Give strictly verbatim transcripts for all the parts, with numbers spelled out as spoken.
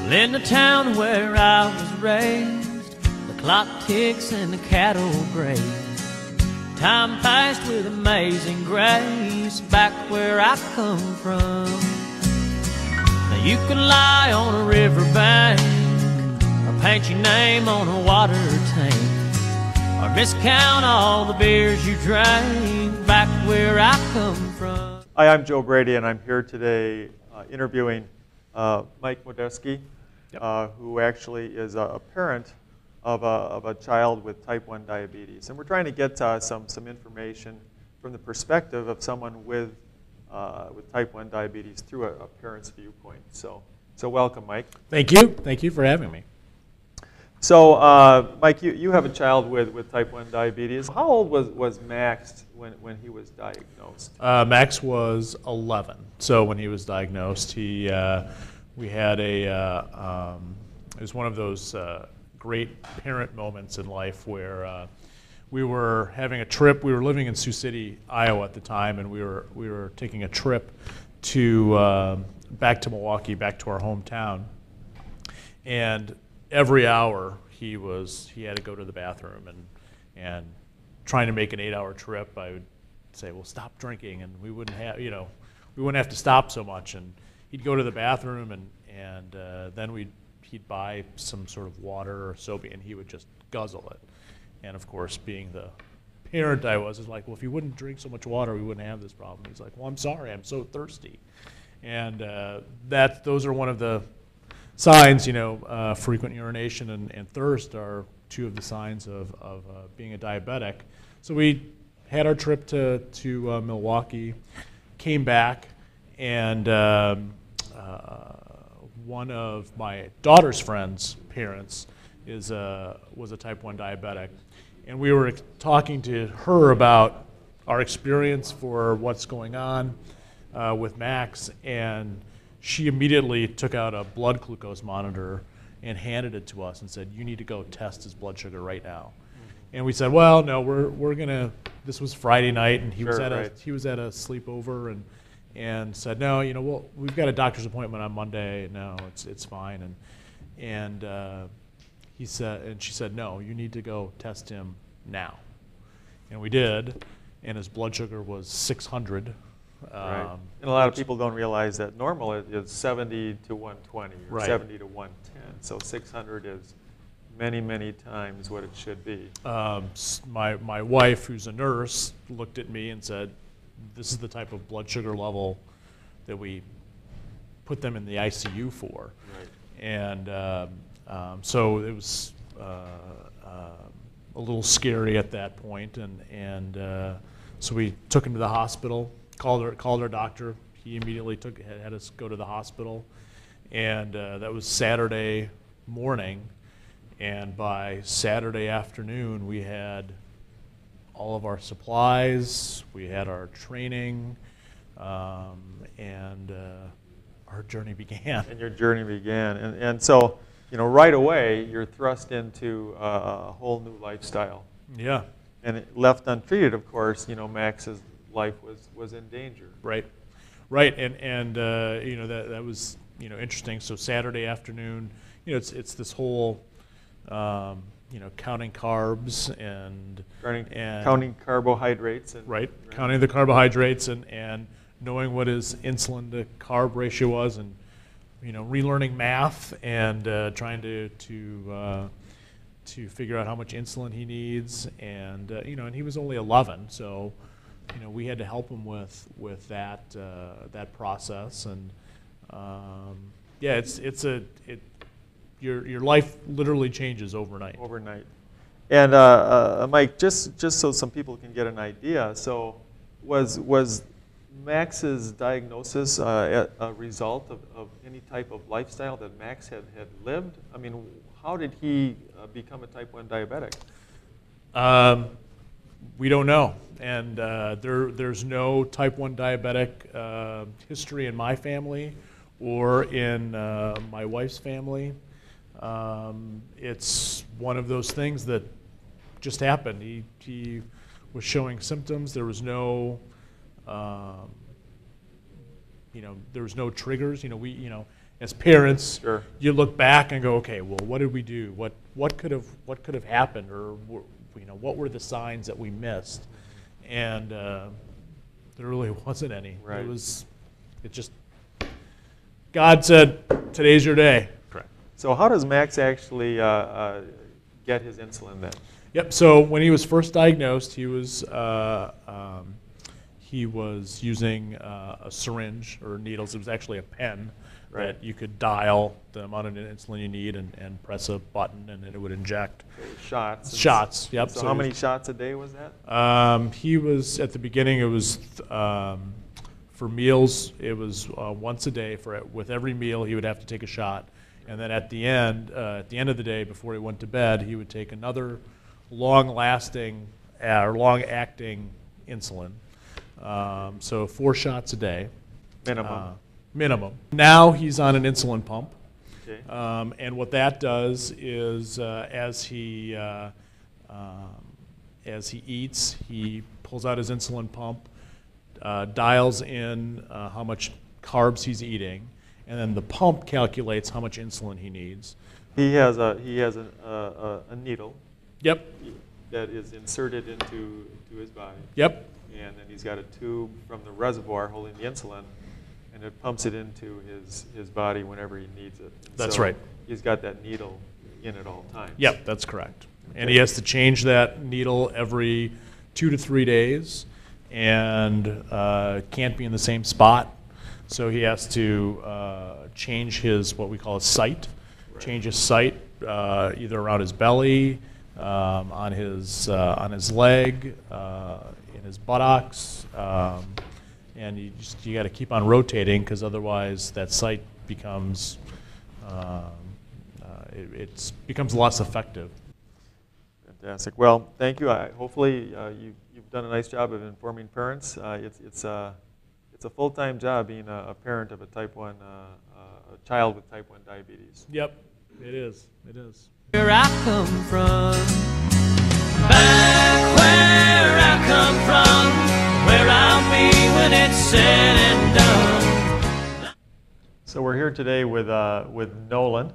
Well, in the town where I was raised, the clock ticks and the cattle graze. Time passed with amazing grace back where I come from. Now you could lie on a riverbank, or paint your name on a water tank, or miscount all the beers you drank back where I come from. Hi, I'm Joe Brady, and I'm here today uh, interviewing uh, Mike Modeski, Yep. uh, who actually is a, a parent of a, of a child with type one diabetes. And we're trying to get uh, some, some information from the perspective of someone with, uh, with type one diabetes through a, a parent's viewpoint. So, so welcome, Mike. Thank you. Thank you for having me. So, uh, Mike, you, you have a child with, with type one diabetes. How old was, was Max when, when he was diagnosed? Uh, Max was eleven. So when he was diagnosed, he, uh, we had a, uh, um, it was one of those uh, great parent moments in life where uh, we were having a trip. We were living in Sioux City, Iowa at the time, and we were, we were taking a trip to, uh, back to Milwaukee, back to our hometown. And every hour he was he had to go to the bathroom, and and trying to make an eight-hour trip, I would say, well, stop drinking, and we wouldn't have you know we wouldn't have to stop so much. And he'd go to the bathroom, and and uh, then we'd he'd buy some sort of water or soap, and he would just guzzle it. And of course, being the parent I was, is like, well, if you wouldn't drink so much water, we wouldn't have this problem. He's like, well, I'm sorry, I'm so thirsty. And uh, that those are one of the signs, you know, uh, frequent urination and, and thirst are two of the signs of, of uh, being a diabetic. So we had our trip to, to uh, Milwaukee, came back, and um, uh, one of my daughter's friends' parents is uh, was a type one diabetic. And we were talking to her about our experience for what's going on uh, with Max, and she immediately took out a blood glucose monitor and handed it to us and said, you need to go test his blood sugar right now. Mm-hmm. And we said, well, no, we're, we're going to, this was Friday night, and he, sure, was at right. a, he was at a sleepover, and, and said, no, you know, well, we've got a doctor's appointment on Monday. No, it's, it's fine. And, and uh, he said, and she said, no, you need to go test him now. And we did, and his blood sugar was six hundred. Right. Um, and a lot of people don't realize that normal is, is seventy to one twenty, or right. seventy to one ten. So six hundred is many, many times what it should be. Um, my, my wife, who's a nurse, looked at me and said, this is the type of blood sugar level that we put them in the I C U for. Right. And um, um, so it was uh, uh, a little scary at that point, and, and uh, so we took him to the hospital. Called our, called our doctor. He immediately took had, had us go to the hospital, and uh, that was Saturday morning. And by Saturday afternoon, we had all of our supplies, we had our training, um, and uh, our journey began. And your journey began, and and so you know right away you're thrust into a, a whole new lifestyle. Yeah. And it, left untreated, of course, you know Max's life was, was in danger. Right, right, and and uh, you know that that was you know interesting. So Saturday afternoon, you know it's it's this whole um, you know counting carbs and, Counting, and counting carbohydrates and right, right, counting the carbohydrates and and knowing what his insulin to carb ratio was, and you know relearning math and uh, trying to to uh, to figure out how much insulin he needs, and uh, you know and he was only eleven, so. You know, we had to help him with with that uh, that process, and um, yeah, it's it's a it your your life literally changes overnight. Overnight, and uh, uh, Mike, just just so some people can get an idea, so was was Max's diagnosis uh, a, a result of, of any type of lifestyle that Max had had lived? I mean, how did he uh, become a type one diabetic? Um, we don't know. And uh, there, there's no type one diabetic uh, history in my family or in uh, my wife's family. Um, it's one of those things that just happened. He, he was showing symptoms. There was no, um, you know, there was no triggers. You know, we, you know, as parents, Sure. you look back and go, okay, well, what did we do? What what could have what could have happened, or you know, what were the signs that we missed? And uh, there really wasn't any. Right. It was, it just, God said, today's your day. Correct. So how does Max actually uh, uh, get his insulin then? Yep. So when he was first diagnosed, he was uh, um, he was using uh, a syringe or needles. It was actually a pen. Right. That you could dial the amount of insulin you need and, and press a button and it would inject. Shots. Shots, yep. So, So how he many was- shots a day was that? Um, he was, at the beginning, it was, um, for meals, it was uh, once a day. For with every meal, he would have to take a shot. And then at the end, uh, at the end of the day, before he went to bed, he would take another long-lasting uh, or long-acting insulin. Um, so four shots a day. Minimum. Uh, minimum. Now he's on an insulin pump. Okay. Um, and what that does is, uh, as he uh, um, as he eats, he pulls out his insulin pump, uh, dials in uh, how much carbs he's eating, and then the pump calculates how much insulin he needs. He has a he has a, a, a needle Yep. that is inserted into into his body, Yep. and then he's got a tube from the reservoir holding the insulin, and it pumps it into his his body whenever he needs it. And That's so right. He's got that needle in at all times. Yep. That's correct. And he has to change that needle every two to three days, and uh, can't be in the same spot. So he has to uh, change his, what we call a site, Right. change his site uh, either around his belly, um, on his uh, on his leg, uh, in his buttocks, um, and you just you got to keep on rotating because otherwise that site becomes um, uh, it it's becomes less effective. Fantastic. Well, thank you. I, hopefully, uh, you, you've done a nice job of informing parents. Uh, it's it's a it's a full-time job being a, a parent of a type one uh, uh, a child with type one diabetes. Yep, it is. It is. Where I come from, back where I come from, where I'll be when it's said and done. So we're here today with uh, with Nolan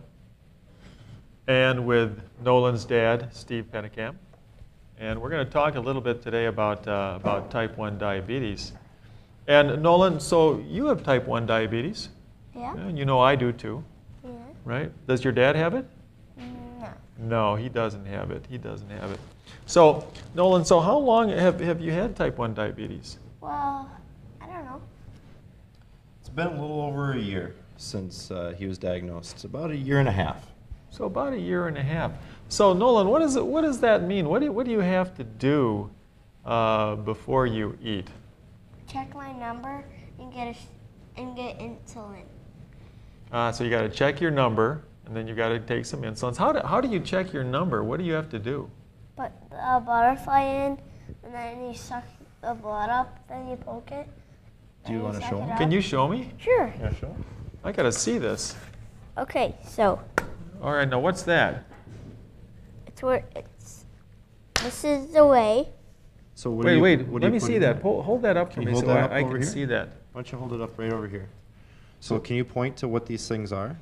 and with Nolan's dad, Steve Pennicamp, and we're going to talk a little bit today about uh, about type one diabetes. And Nolan, so you have type one diabetes. Yeah. Yeah, you know I do too, Yeah. right? Does your dad have it? No. No, he doesn't have it. He doesn't have it. So, Nolan, so how long have, have you had type one diabetes? Well, I don't know. It's been a little over a year since uh, he was diagnosed. It's about a year and a half. So about a year and a half. So, Nolan, what, is it, what does that mean? What do you, what do you have to do uh, before you eat? Check my number and get a sh and get insulin. Uh, so you got to check your number, and then you got to take some insulins. How do, how do you check your number? What do you have to do? Put the butterfly in, and then you suck the blood up, then you poke it. Do you and wanna suck show it him? up. Can you show me? Sure. Yeah, sure. I got to see this. Okay, so All right, now what's that? it's where it's. This is the way. So what do Wait, you, wait, what do let you me put see in that. there? Hold, hold that up for Can you me hold so that I, up I over can here? see that. Why don't you hold it up right over here? So can you point to what these things are?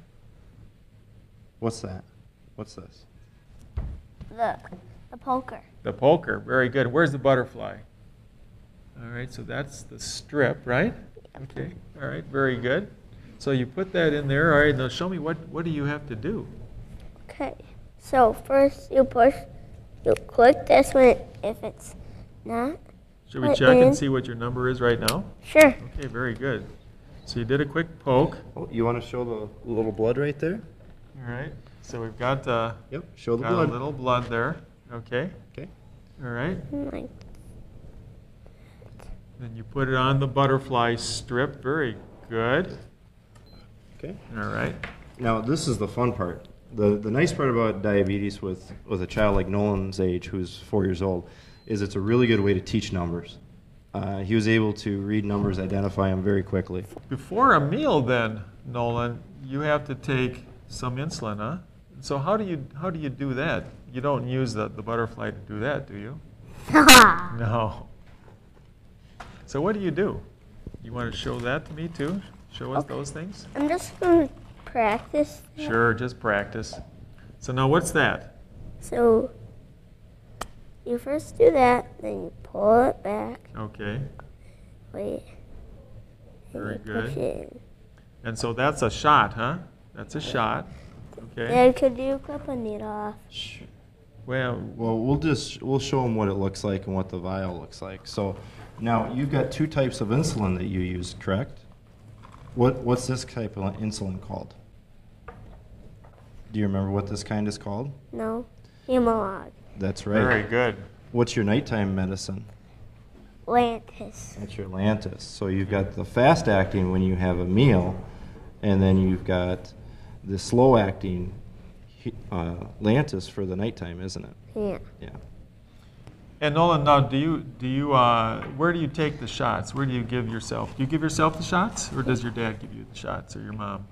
What's that? What's this? The the poker. The poker, very good. Where's the butterfly? All right, so that's the strip, right? Okay, all right, very good. So you put that in there. All right, now show me what, what do you have to do? Okay. So first you push. You click this one if it's not. Should we Put check in. and see what your number is right now? Sure. Okay, very good. So you did a quick poke. Oh, you want to show the little blood right there? All right, so we've got, uh, Yep, show the got blood. a little blood there. Okay, Okay. all right. Like Then you put it on the butterfly strip. Very good. Okay. All right. Now this is the fun part. The the nice part about diabetes with, with a child like Nolan's age, who's four years old, is it's a really good way to teach numbers. Uh, he was able to read numbers, identify them very quickly. Before a meal then, Nolan, you have to take some insulin, huh? So how do you how do you do that? You don't use the, the butterfly to do that, do you? No. So what do you do? You want to show that to me too? Show us Okay. those things? I'm just gonna practice? Sure, just practice. So now what's that? So you first do that, then you pull it back. Okay, Wait. very and you push good. it in. And so that's a shot, huh? That's a shot. Okay. Then could you clip a needle off? Well, Well, we'll just we'll show them what it looks like and what the vial looks like. So now you've got two types of insulin that you use, correct? What what's this type of insulin called? Do you remember what this kind is called? No. Humalog. That's right. very good. What's your nighttime medicine? Lantus. That's your Lantus. So you've got the fast acting when you have a meal, and then you've got the slow acting uh, Lantus for the nighttime, isn't it? Yeah. Yeah. And Nolan, now do you do you uh, where do you take the shots? Where do you give yourself? Do you give yourself the shots, or does your dad give you the shots, or your mom?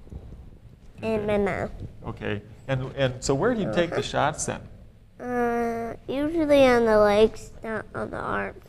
And my mom. Okay. And and so where do you take the shots then? Uh, usually on the legs, not on the arms.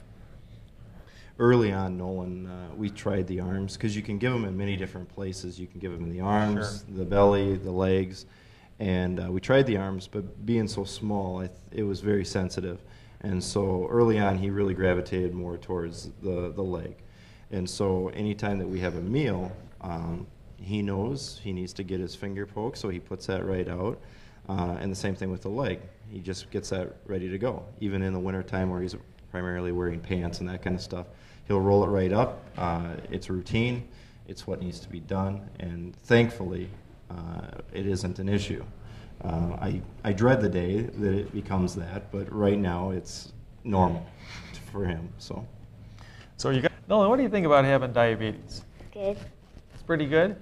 Early on, Nolan, uh, we tried the arms because you can give them in many different places. You can give them in the arms, Sure. the belly, the legs, and uh, we tried the arms, but being so small, I th- it was very sensitive. And so early on, he really gravitated more towards the, the leg. And so anytime that we have a meal, um, he knows he needs to get his finger poked, so he puts that right out. Uh, and the same thing with the leg. He just gets that ready to go. Even in the wintertime where he's primarily wearing pants and that kind of stuff, he'll roll it right up. Uh, it's routine. It's what needs to be done. And thankfully, uh, it isn't an issue. Uh, I, I dread the day that it becomes that, but right now it's normal for him. So, So you got Nolan. What do you think about having diabetes? Good. It's pretty good.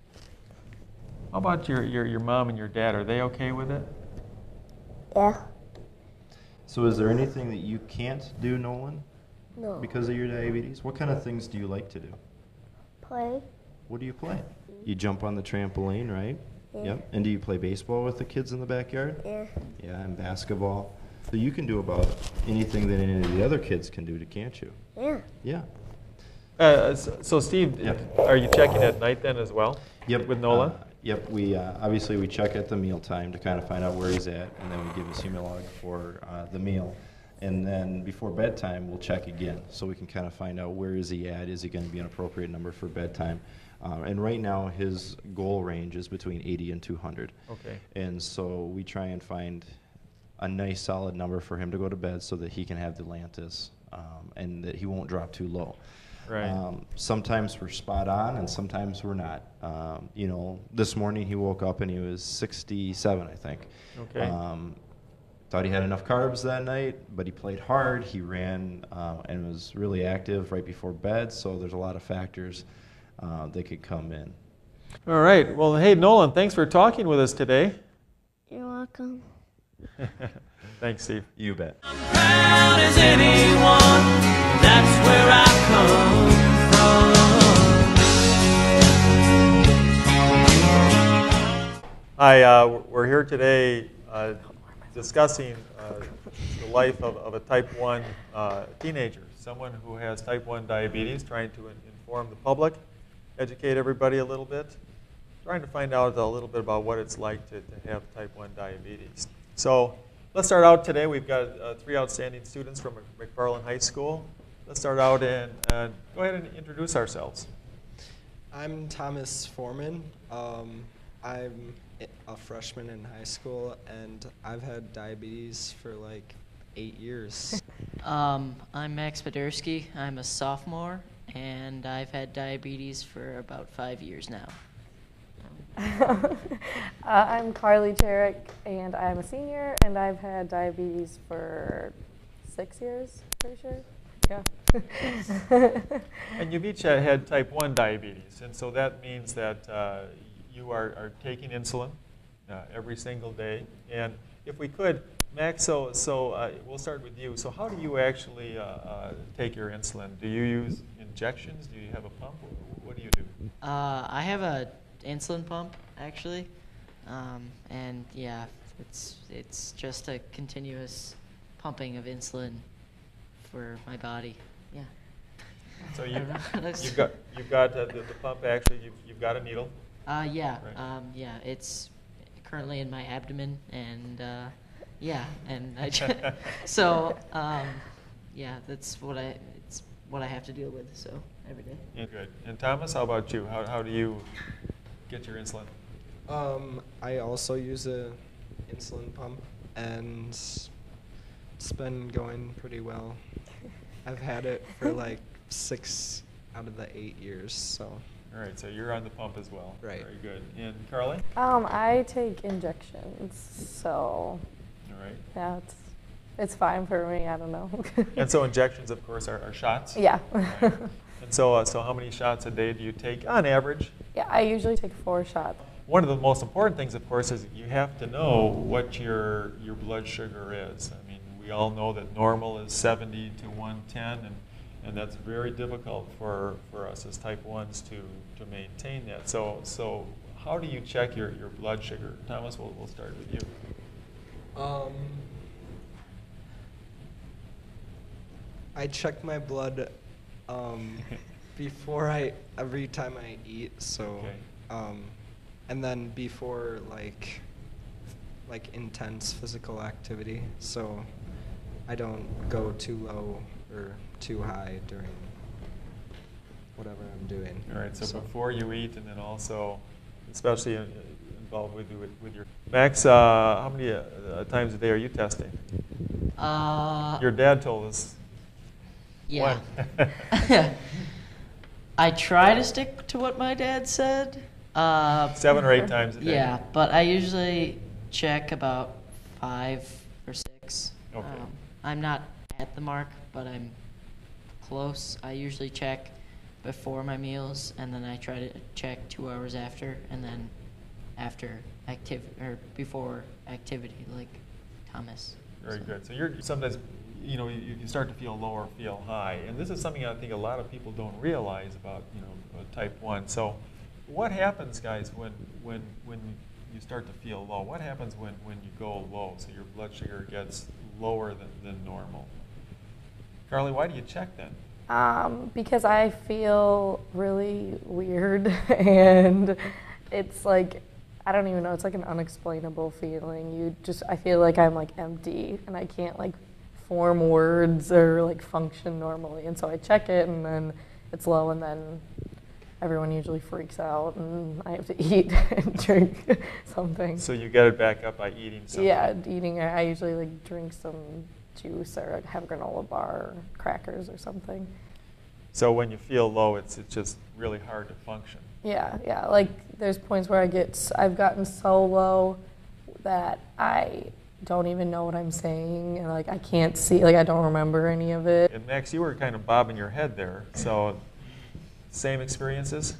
How about your, your, your mom and your dad? Are they okay with it? Yeah. so is there anything that you can't do, Nolan, No. because of your diabetes? What kind of things do you like to do? Play. What do you play? You jump on the trampoline, right? Yeah. Yep. And do you play baseball with the kids in the backyard? Yeah. Yeah, and basketball. So you can do about anything that any of the other kids can do, can't you? Yeah. Yeah. Uh, so, so Steve, Yep. are you checking at night then as well? Yep. With Nolan? Uh, yep. We uh, obviously we check at the mealtime to kind of find out where he's at, and then we give his Humalog for uh, the meal. And then before bedtime, we'll check again, so we can kind of find out where is he at. Is he going to be an appropriate number for bedtime? Uh, and right now, his goal range is between eighty and two hundred. Okay. And so we try and find a nice solid number for him to go to bed so that he can have the Lantus um, and that he won't drop too low. Right. Um, sometimes we're spot on and sometimes we're not. Um, you know, this morning he woke up and he was sixty-seven, I think. Okay. Um, thought he had enough carbs that night, but he played hard. He ran uh, and was really active right before bed, so there's a lot of factors uh, that could come in. All right. Well, hey, Nolan, thanks for talking with us today. You're welcome. Thanks, Steve. You bet. Proud as anyone, that's where I come from. Hi, uh, we're here today uh, discussing uh, the life of, of a type one uh, teenager, someone who has type one diabetes, trying to in inform the public, educate everybody a little bit, trying to find out a little bit about what it's like to, to have type one diabetes. So let's start out today. We've got uh, three outstanding students from McFarland High School. Let's start out and uh, go ahead and introduce ourselves. I'm Thomas Foreman. Um, I'm a freshman in high school, and I've had diabetes for like eight years. Um, I'm Max Podersky. I'm a sophomore, and I've had diabetes for about five years now. uh, I'm Carly Jarek, and I'm a senior, and I've had diabetes for six years, pretty sure. Yeah. And you've each had type one diabetes, and so that means that uh, you are, are taking insulin uh, every single day. And if we could, Max, so, so uh, we'll start with you. So how do you actually uh, uh, take your insulin? Do you use injections? Do you have a pump? What do you do? Uh, I have a insulin pump, actually, um, and yeah, it's it's just a continuous pumping of insulin for my body. Yeah. So I you, don't know. That's- you've got you've got uh, the, the pump. Actually, you've, you've got a needle, Uh, yeah, Right. um, yeah, it's currently in my abdomen, and uh, yeah, and I ju- so um, yeah, that's what I it's what I have to deal with. So every day. Yeah, good. And Thomas, how about you? How how do you get your insulin? Um, I also use a insulin pump, and it's been going pretty well. I've had it for like six out of the eight years, so. All right, so you're on the pump as well. Right. Very good. And Carly? Um, I take injections, so All right. yeah, it's it's fine for me. I don't know. And so injections, of course, are, are shots? Yeah. Right. And so, uh, so how many shots a day do you take on average? Yeah, I usually take four shots. One of the most important things, of course, is you have to know what your your blood sugar is. I mean, we all know that normal is seventy to one ten, and and that's very difficult for, for us as type ones to, to maintain that. So so how do you check your, your blood sugar? Thomas, we'll, we'll start with you. Um, I check my blood um, before I every time I eat. So, Okay. um, and then before like like intense physical activity. So I don't go too low or too high during whatever I'm doing. All right, so, before you eat, and then also, especially in, involved with, with, with your... Max, uh, how many uh, times a day are you testing? Uh, Your dad told us. yeah. One. I try to stick to what my dad said. Uh, Seven or eight times a day. Yeah, but I usually check about five or six. Okay. Um, I'm not at the mark, but I'm close. I usually check before my meals, and then I try to check two hours after, and then after activity or before activity, like Thomas. Very So- good. So you're sometimes, you know, you, you start to feel low or feel high, and this is something I think a lot of people don't realize about, you know, uh, type one. So, what happens, guys, when when when you start to feel low? What happens when when you go low? So your blood sugar gets lower than, than normal. Carly, why do you check then? Um, because I feel really weird, and it's like, I don't even know, it's like an unexplainable feeling. You just, I feel like I'm like empty, and I can't like form words or like function normally. And so I check it, and then it's low, and then everyone usually freaks out, and I have to eat and drink something. So you get it back up by eating something. Yeah, eating, I usually like drink some juice or have a granola bar or crackers or something. So when you feel low, it's it's just really hard to function. Yeah, yeah. Like there's points where I get, s- I've gotten so low that I don't even know what I'm saying, and like I can't see, like I don't remember any of it. And Max, you were kind of bobbing your head there. So same experiences?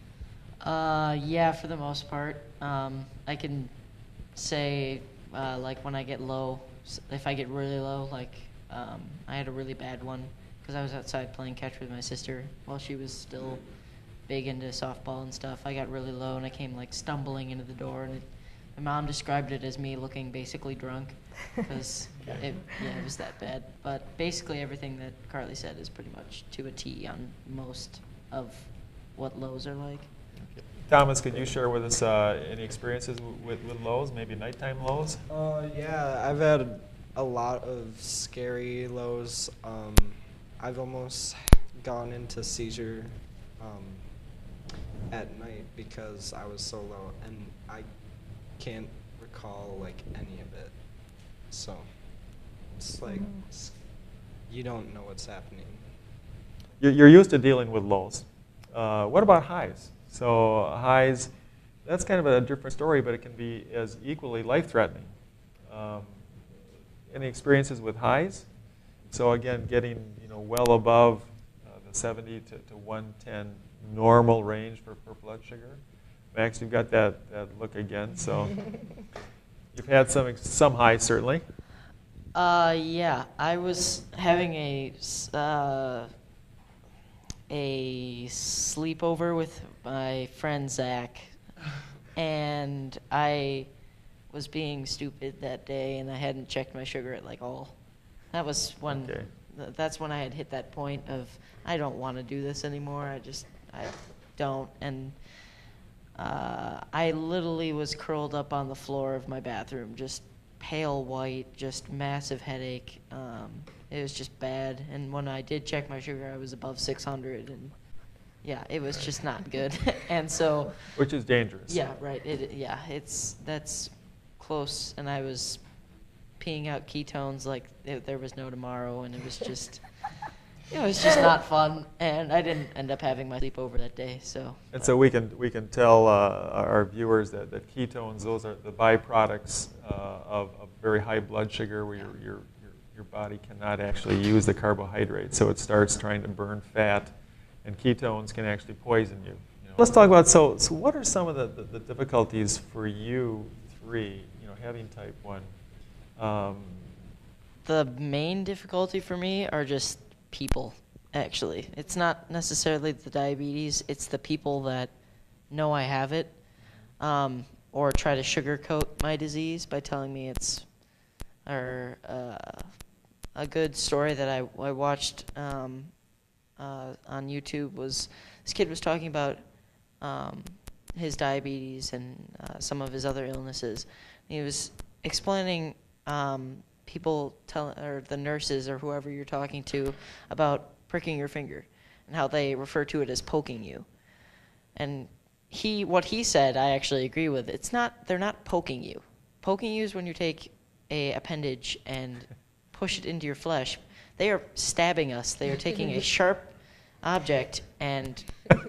Uh, yeah, for the most part. Um, I can say, uh, like, when I get low, s- if I get really low, like, um, I had a really bad one because I was outside playing catch with my sister while she was still big into softball and stuff. I got really low, and I came, like, stumbling into the door, and it, my mom described it as me looking basically drunk because it, yeah, it was that bad. But basically everything that Carly said is pretty much to a T on most of what lows are like. Okay. Thomas, could you share with us uh, any experiences w- with, with lows, maybe nighttime lows? Uh, yeah, I've had a lot of scary lows. Um, I've almost gone into seizure um, at night because I was so low, and I can't recall like any of it. So it's like s you don't know what's happening. You're you're used to dealing with lows. Uh, what about highs? So highs, that's kind of a different story, but it can be as equally life-threatening. Um, any experiences with highs? So again, getting you know well above uh, the seventy to, to one ten normal range for, for blood sugar. Max, you've got that, that look again, so you've had some ex- some highs certainly. Uh, yeah, I was having a s- uh, a sleepover with my friend Zach, and I was being stupid that day, and I hadn't checked my sugar at like all. That was when. Okay. th- That's when I had hit that point of I don't want to do this anymore. I just I don't, and uh, I literally was curled up on the floor of my bathroom, just pale white, just massive headache. Um, it was just bad. And when I did check my sugar, I was above six hundred, and yeah, it was just not good. And so, which is dangerous. yeah, right. It, yeah, it's that's close. And I was peeing out ketones like it, there was no tomorrow, and it was just, it was just not fun. And I didn't end up having my sleepover that day. So. And so we can we can tell uh, our viewers that, that ketones, those are the byproducts uh, of, of very high blood sugar, where your, your your your body cannot actually use the carbohydrates, so it starts trying to burn fat, and ketones can actually poison you. You know. Let's talk about so so what are some of the, the, the difficulties for you three, you know, having type one. Um, the main difficulty for me are just people, actually. It's not necessarily the diabetes, it's the people that know I have it, um, or try to sugarcoat my disease by telling me it's, or uh, a good story that I, I watched um, uh, on YouTube was, this kid was talking about um, his diabetes and uh, some of his other illnesses. He was explaining um, people tell, or the nurses or whoever you're talking to about pricking your finger and how they refer to it as poking you. And he, what he said, I actually agree with. It's not, they're not poking you. Poking you is when you take a appendage and push it into your flesh. They are stabbing us. They are taking a sharp object and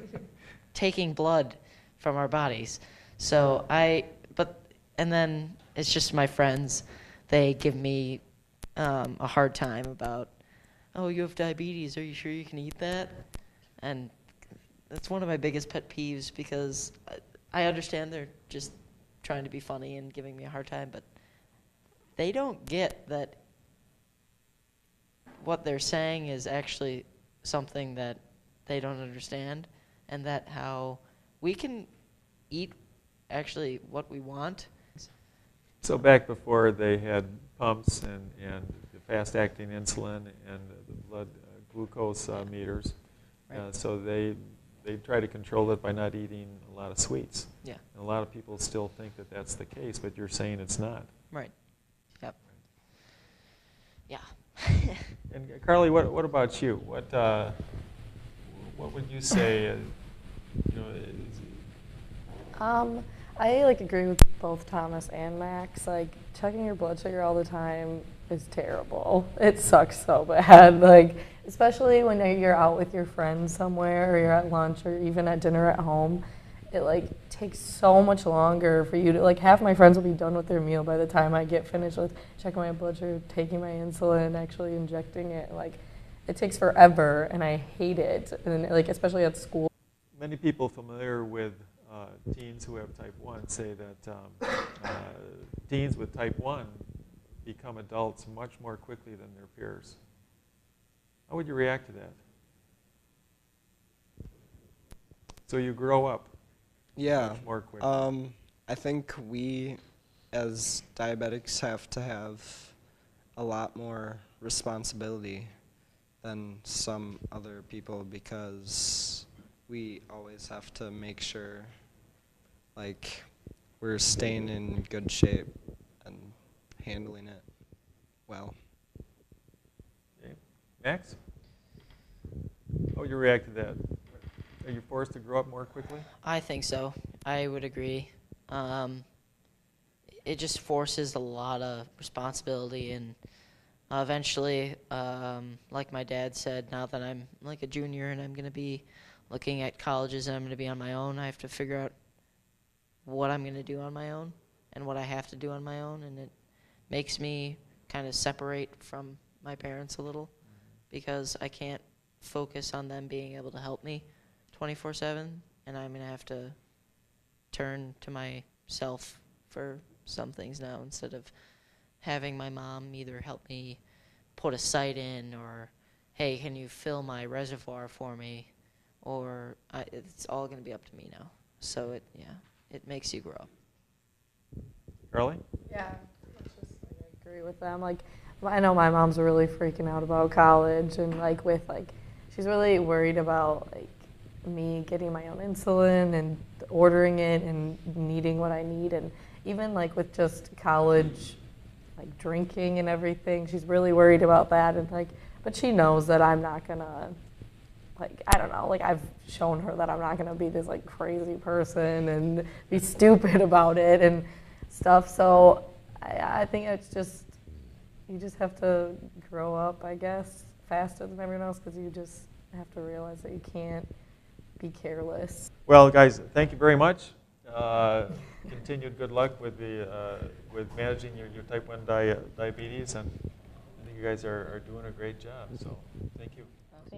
taking blood from our bodies. So I, but, and then it's just my friends. They give me um, a hard time about, oh, you have diabetes. Are you sure you can eat that? And that's one of my biggest pet peeves, because I understand they're just trying to be funny and giving me a hard time, but they don't get that what they're saying is actually something that they don't understand, and that how we can eat actually what we want. So back before they had pumps and, and the fast-acting insulin and the blood uh, glucose uh, meters, Right. uh, so they they try to control it by not eating a lot of sweets. Yeah. And a lot of people still think that that's the case, but you're saying it's not. Right. Yep. Yeah. And uh, Carly, what what about you? What uh, what would you say? Uh, you know, is, Um, I like agree with both Thomas and Max. Like, checking your blood sugar all the time is terrible. It sucks so bad. Like, especially when you're out with your friends somewhere, or you're at lunch, or even at dinner at home. It like takes so much longer for you to, like, half my friends will be done with their meal by the time I get finished with checking my blood sugar, taking my insulin, actually injecting it. Like, it takes forever, and I hate it. And like, especially at school. many people familiar with uh, teens who have type one say that um, uh, teens with type one become adults much more quickly than their peers. How would you react to that? So you grow up Yeah. much more quickly. Um, I think we, as diabetics, have to have a lot more responsibility than some other people, because we always have to make sure, like, we're staying in good shape and handling it well. Okay. Max? How would you react to that? Are you forced to grow up more quickly? I think so. I would agree. Um, it just forces a lot of responsibility, and uh, eventually, um, like my dad said, now that I'm like a junior and I'm going to be looking at colleges and I'm going to be on my own, I have to figure out what I'm going to do on my own and what I have to do on my own, and it makes me kind of separate from my parents a little, because I can't focus on them being able to help me twenty-four seven, and I'm going to have to turn to myself for some things now, instead of having my mom either help me put a site in, or, hey, can you fill my reservoir for me, or I, it's all going to be up to me now. So it, yeah, it makes you grow up. Carly? Yeah, it's just, like, I agree with them. Like, I know my mom's really freaking out about college, and like with like, she's really worried about like me getting my own insulin and ordering it and needing what I need. And even like with just college, like drinking and everything, she's really worried about that. And like, but she knows that I'm not gonna, like, I don't know, like I've shown her that I'm not gonna be this like crazy person and be stupid about it and stuff. So I, I think it's just, you just have to grow up, I guess, faster than everyone else, because you just have to realize that you can't be careless. Well, guys, thank you very much. Uh, continued good luck with the uh, with managing your, your type one di diabetes, and I think you guys are, are doing a great job. So, thank you.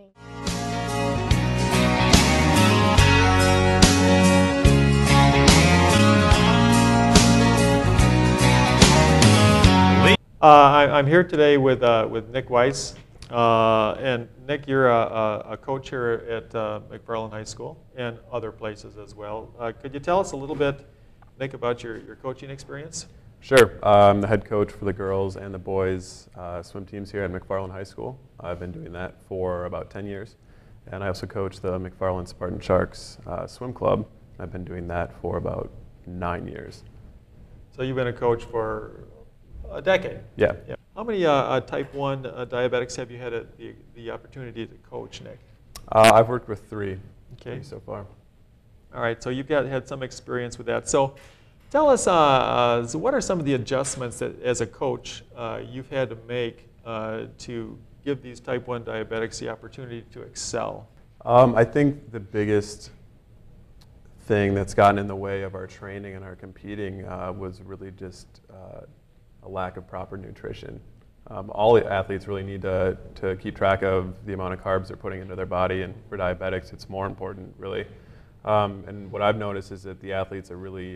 Uh, I, I'm here today with uh, with Nick Weiss. Uh, and Nick, you're a, a coach here at uh, McFarland High School and other places as well. Uh, could you tell us a little bit, Nick, about your, your coaching experience? Sure. Uh, I'm the head coach for the girls and the boys uh, swim teams here at McFarland High School. I've been doing that for about ten years. And I also coach the McFarland Spartan Sharks uh, swim club. I've been doing that for about nine years. So you've been a coach for a decade? Yeah. yeah. How many uh, uh, type one uh, diabetics have you had a, the, the opportunity to coach, Nick? Uh, I've worked with three, okay. three so far. All right, so you've got, had some experience with that. So tell us, uh, uh, so what are some of the adjustments that, as a coach, uh, you've had to make uh, to give these type one diabetics the opportunity to excel? Um, I think the biggest thing that's gotten in the way of our training and our competing uh, was really just uh, a lack of proper nutrition. Um, all athletes really need to, to keep track of the amount of carbs they're putting into their body, and for diabetics it's more important, really. Um, and what I've noticed is that the athletes are really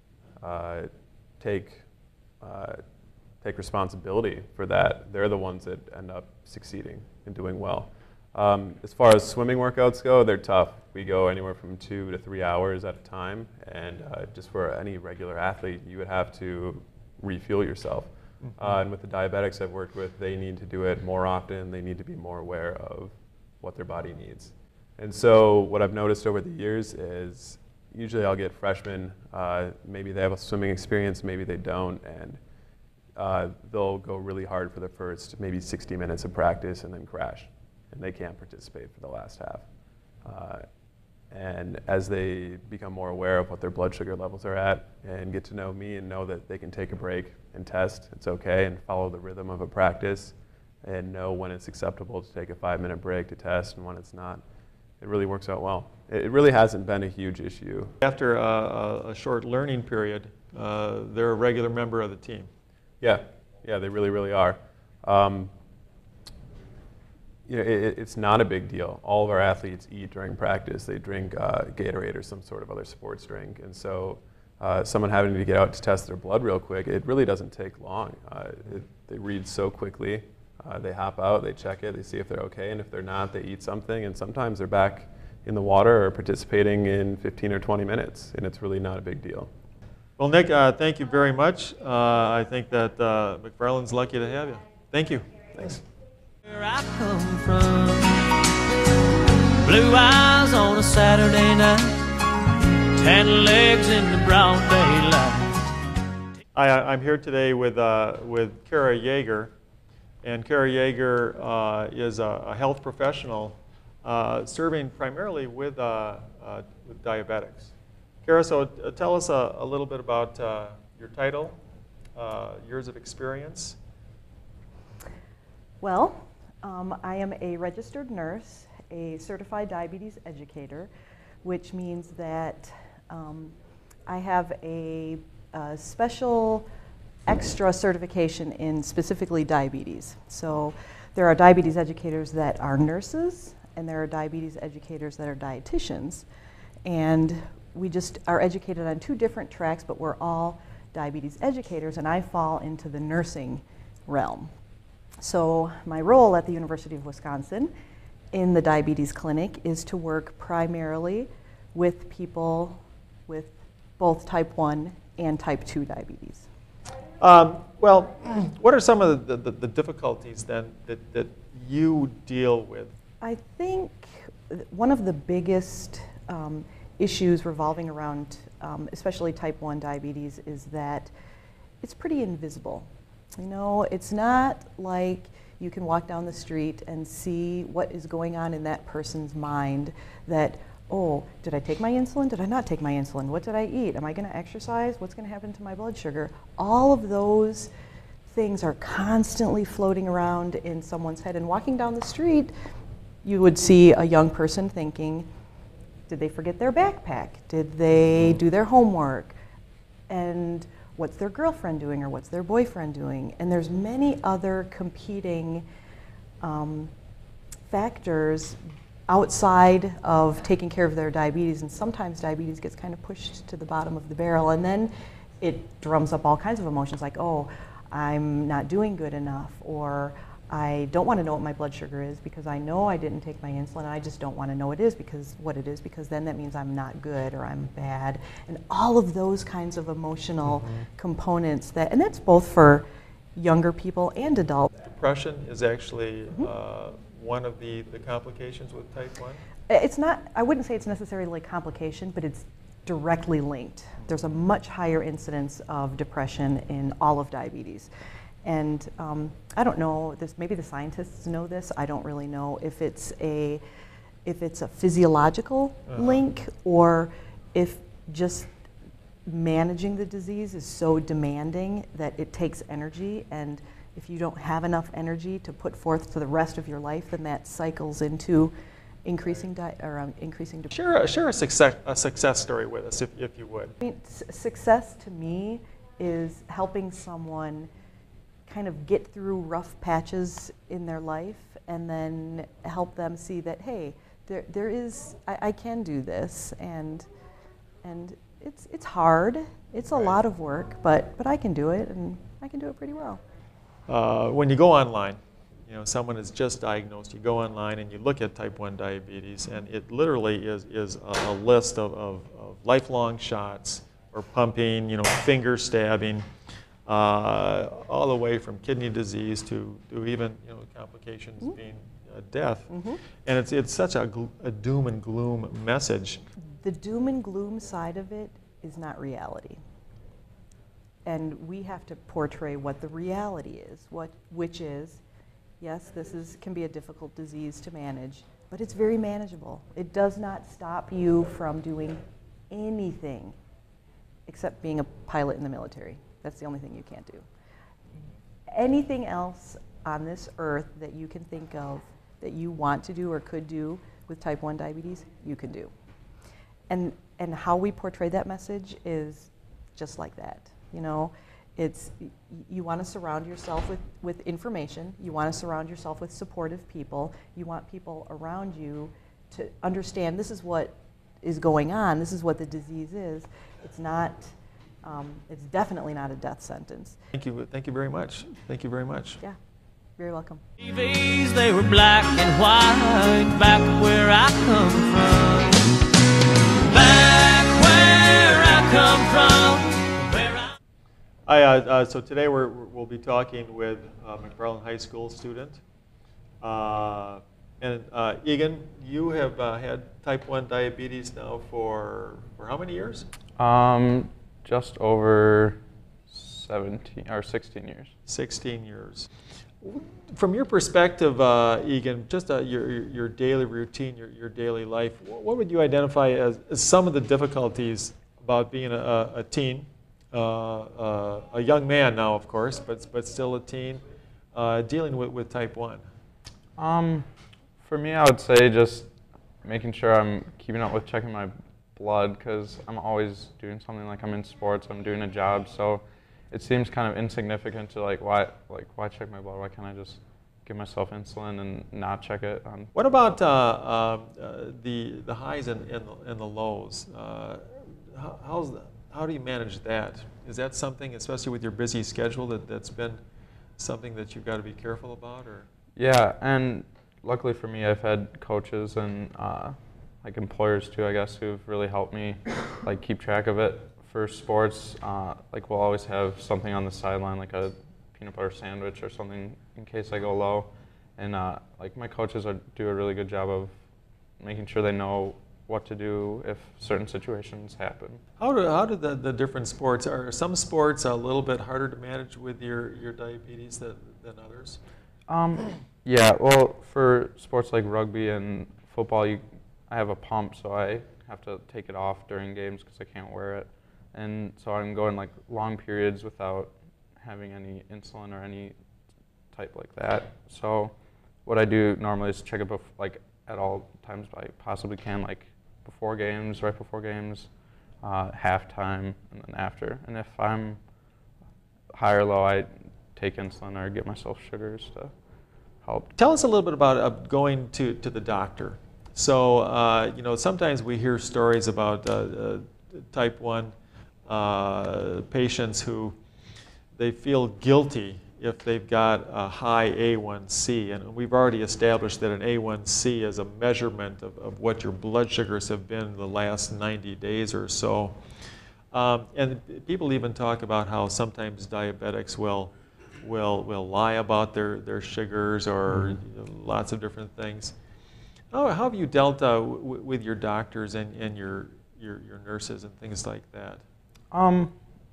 uh, take, uh, take responsibility for that. They're the ones that end up succeeding and doing well. Um, as far as swimming workouts go, they're tough. We go anywhere from two to three hours at a time, and uh, just for any regular athlete, you would have to refuel yourself. Mm-hmm. uh, and with the diabetics I've worked with, they need to do it more often. They need to be more aware of what their body needs. And so what I've noticed over the years is usually I'll get freshmen, uh, maybe they have a swimming experience, maybe they don't, and uh, they'll go really hard for the first maybe sixty minutes of practice and then crash, and they can't participate for the last half. Uh, And as they become more aware of what their blood sugar levels are at and get to know me and know that they can take a break and test, it's okay, and follow the rhythm of a practice and know when it's acceptable to take a five minute break to test and when it's not, it really works out well. It really hasn't been a huge issue. After a, a short learning period, uh, they're a regular member of the team. Yeah, yeah, they really, really are. Um, You know, it, it's not a big deal. All of our athletes eat during practice. They drink uh, Gatorade or some sort of other sports drink. And so uh, someone having to get out to test their blood real quick, it really doesn't take long. Uh, it, they read so quickly. Uh, they hop out, they check it, they see if they're okay, and if they're not, they eat something. And sometimes they're back in the water or participating in fifteen or twenty minutes, and it's really not a big deal. Well, Nick, uh, thank you very much. Uh, I think that uh, McFarland's lucky to have you. Thank you. Thanks. Where I come from, blue eyes on a Saturday night, tan legs in the broad daylight. I, I'm here today with uh, with Kara Yeager, and Kara Yeager uh, is a, a health professional uh, serving primarily with uh, uh, with diabetics. Kara, so uh, tell us a, a little bit about uh, your title, uh, years of experience. Well. Um, I am a registered nurse, a certified diabetes educator, which means that um, I have a, a special extra certification in specifically diabetes. So there are diabetes educators that are nurses, and there are diabetes educators that are dietitians. And we just are educated on two different tracks, but we're all diabetes educators, and I fall into the nursing realm. So my role at the University of Wisconsin in the diabetes clinic is to work primarily with people with both type one and type two diabetes. Um, well, what are some of the, the, the difficulties then that, that you deal with? I think one of the biggest um, issues revolving around, um, especially type one diabetes, is that it's pretty invisible. You know, it's not like you can walk down the street and see what is going on in that person's mind that, oh, did I take my insulin? Did I not take my insulin? What did I eat? Am I going to exercise? What's going to happen to my blood sugar? All of those things are constantly floating around in someone's head. And walking down the street, you would see a young person thinking, did they forget their backpack? Did they do their homework? And what's their girlfriend doing, or what's their boyfriend doing? And there's many other competing um, factors outside of taking care of their diabetes, and sometimes diabetes gets kind of pushed to the bottom of the barrel, and then it drums up all kinds of emotions like, oh, I'm not doing good enough, or I don't want to know what my blood sugar is because I know I didn't take my insulin, and I just don't want to know it is because what it is, because then that means I'm not good or I'm bad, and all of those kinds of emotional mm-hmm. components that, and that's both for younger people and adults. Depression is actually mm-hmm. uh, one of the, the complications with type one? It's not, I wouldn't say it's necessarily a complication, but it's directly linked. There's a much higher incidence of depression in all of diabetes. And um, I don't know, this, maybe the scientists know this, I don't really know if it's a, if it's a physiological uh-huh. link, or if just managing the disease is so demanding that it takes energy, and if you don't have enough energy to put forth to the rest of your life, then that cycles into increasing di or um, increasing depression. Share a, share a success a success story with us, if if you would. I mean, success to me is helping someone kind of get through rough patches in their life, and then help them see that, hey, there there is I, I can do this, and and it's it's hard. It's a right. lot of work, but but I can do it, and I can do it pretty well. Uh, when you go online, you know, someone is just diagnosed, you go online and you look at type one diabetes, and it literally is, is a, a list of, of, of lifelong shots or pumping, you know, finger stabbing, uh, all the way from kidney disease to, to even, you know, complications mm-hmm. being uh, death. Mm-hmm. And it's, it's such a, gl a doom and gloom message. The doom and gloom side of it is not reality. And we have to portray what the reality is, what, which is, yes, this is, can be a difficult disease to manage, but it's very manageable. It does not stop you from doing anything except being a pilot in the military. That's the only thing you can't do. Anything else on this earth that you can think of that you want to do or could do with type one diabetes, you can do. And, and how we portray that message is just like that. You know, it's, you want to surround yourself with, with information. You want to surround yourself with supportive people. You want people around you to understand this is what is going on. This is what the disease is. It's not, um, it's definitely not a death sentence. Thank you. Thank you very much. Thank you very much. Yeah, very welcome. T Vs, they were black and white back where I come from. Back where I come from. Hi, uh, uh, so today we're, we'll be talking with uh, McFarland High School student. Uh, and uh, Egan, you have uh, had type one diabetes now for, for how many years? Um, just over seventeen or sixteen years. sixteen years. From your perspective, uh, Egan, just uh, your, your daily routine, your, your daily life, what would you identify as, as some of the difficulties about being a, a teen? Uh, uh, a young man now, of course, but but still a teen, uh, dealing with, with type one? Um, for me, I would say just making sure I'm keeping up with checking my blood, because I'm always doing something. Like I'm in sports, I'm doing a job, so it seems kind of insignificant to like why like why check my blood? Why can't I just give myself insulin and not check it? Um, what about uh, uh, the the highs and, and, the, and the lows? Uh, how, how's that? How do you manage that? Is that something, especially with your busy schedule, that, that's been something that you've got to be careful about? Or? Yeah, and luckily for me, I've had coaches and uh, like employers too, I guess, who've really helped me like keep track of it. For sports, uh, like we'll always have something on the sideline, like a peanut butter sandwich or something in case I go low. And uh, like my coaches are, do a really good job of making sure they know what to do if certain situations happen. How do, how do the, the different sports, are some sports a little bit harder to manage with your, your diabetes than, than others? Um, yeah, well, for sports like rugby and football, you, I have a pump, so I have to take it off during games because I can't wear it. And so I'm going like long periods without having any insulin or any type like that. So what I do normally is check it bef like at all times I possibly can, like before games, right before games, uh, halftime, and then after. And if I'm high or low, I take insulin or get myself sugars to help. Tell us a little bit about uh, going to, to the doctor. So, uh, you know, sometimes we hear stories about uh, uh, type one uh, patients who they feel guilty if they've got a high A one C. And we've already established that an A one C is a measurement of, of what your blood sugars have been in the last ninety days or so. Um, and people even talk about how sometimes diabetics will will will lie about their, their sugars or mm-hmm. you know, lots of different things. How, how have you dealt uh, w with your doctors and, and your, your, your nurses and things like that? Um,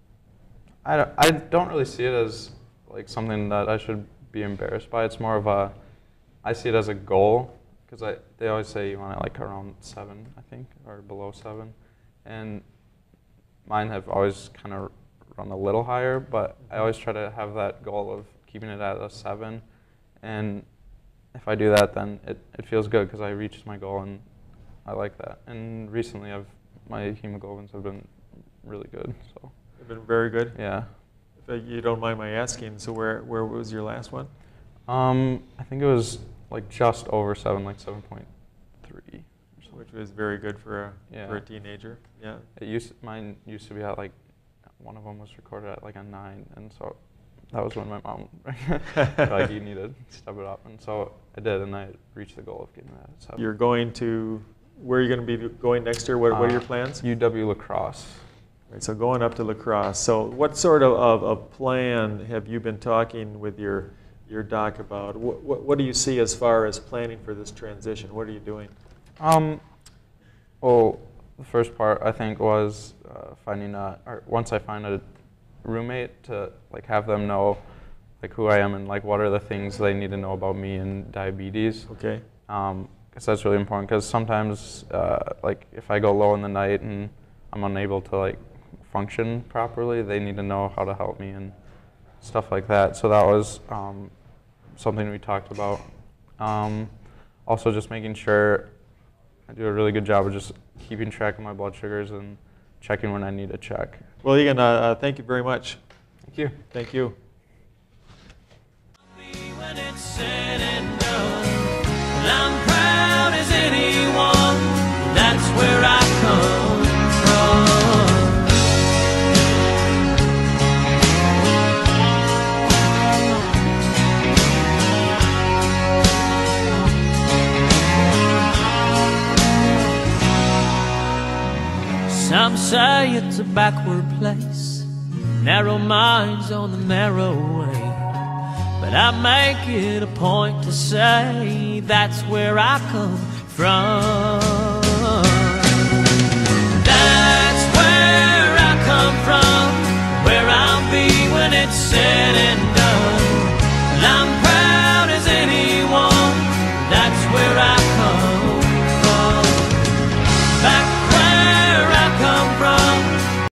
I, I don't really see it as like something that I should be embarrassed by. It's more of a, I see it as a goal, because I they always say you want it like around seven, I think, or below seven. And mine have always kind of run a little higher, but I always try to have that goal of keeping it at a seven. And if I do that, then it, it feels good because I reached my goal, and I like that. And recently, I've my hemoglobins have been really good. So they've been very good. Yeah. If you don't mind my asking, so where where was your last one? Um, I think it was like just over seven, like seven point three. Which was very good for a yeah. for a teenager. Yeah. It used mine used to be at like one of them was recorded at like a nine, and so that was when my mom like you need to step it up, and so I did, and I reached the goal of getting that at seven. You're going to where are you going to be going next year? What uh, what are your plans? U W lacrosse. Right, so going up to lacrosse. So what sort of, of a plan have you been talking with your your doc about? What, what what do you see as far as planning for this transition? What are you doing? Um, well, the first part I think was uh, finding a, or once I find a roommate to like have them know like who I am and like what are the things they need to know about me and diabetes. Okay. Um, because that's really important. Because sometimes uh, like if I go low in the night and I'm unable to like function properly, they need to know how to help me and stuff like that. So that was um, something we talked about. Um, also, just making sure I do a really good job of just keeping track of my blood sugars and checking when I need to check. Well, Egan, uh, uh, thank you very much. Thank you. Thank you. When it's said and done, and I'm proud as anyone, that's where I come from. Some say it's a backward place, narrow minds on the narrow way, but I make it a point to say that's where I come from. That's where I come from, where I'll be when it's said and done. And I'm proud as anyone, that's where I come from.